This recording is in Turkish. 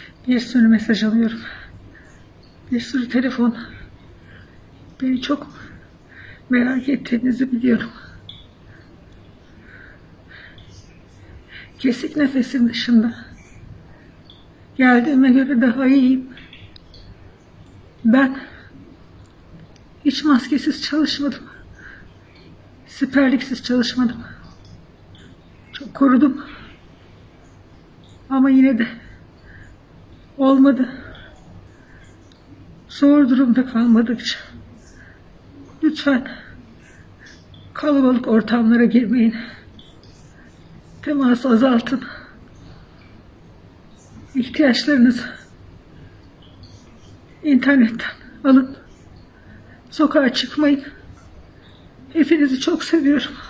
Bir sürü mesaj alıyorum. Bir sürü telefon. Beni çok merak ettiğinizi biliyorum. Kesik nefesin dışında. Geldiğime göre daha iyiyim. Ben hiç maskesiz çalışmadım. Siperliksiz çalışmadım. Çok korudum. Ama yine de olmadı. Zor durumda kalmadıkça lütfen kalabalık ortamlara girmeyin. Teması azaltın. İhtiyaçlarınızı internetten alın. Sokağa çıkmayın. Hepinizi çok seviyorum.